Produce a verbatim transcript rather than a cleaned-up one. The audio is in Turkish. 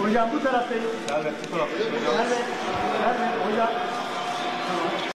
Hocam bu taraftayım. Gel be, bu taraftayım hocam. Nerede? Nerede? Hocam. Tamam.